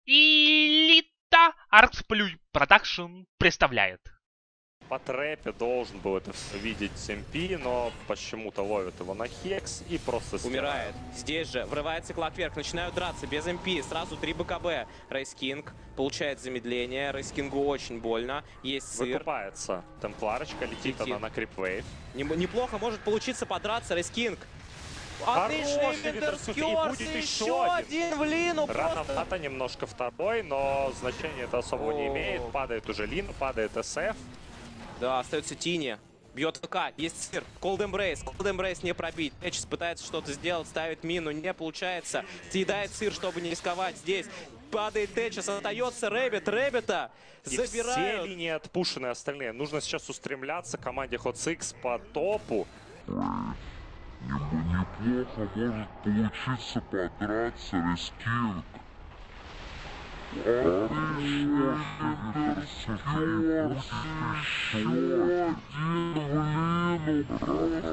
Элита Арксплюй Продакшн представляет. По трэпе должен был это видеть МП, но почему-то ловит его на хекс и просто умирает. Здесь же врывается Клокверк, начинают драться без МП, сразу 3 БКБ. Рейскинг получает замедление, Рейскингу очень больно, есть сыр. Выкупается темпларочка, летит она на крипвейв. Неплохо может получиться подраться, Рейскинг. Отличный Виндерскёрс, еще один в Лину. Рановато немножко второй, но значения это особо не имеет. Падает уже Лин, падает СФ. Да, остается Тини. Бьет ВК, есть сыр. Cold Embrace не пробить. Течес пытается что-то сделать, ставит мину, не получается. Съедает сыр, чтобы не рисковать здесь. Падает Течес, остается Рэббит. Рэббита забирают. Все линии отпушены остальные. Нужно сейчас устремляться команде Hot Six по топу. Неплохо может получиться подраться, Рейскинг. Отлично, Виндерскёрс, еще один в Лину.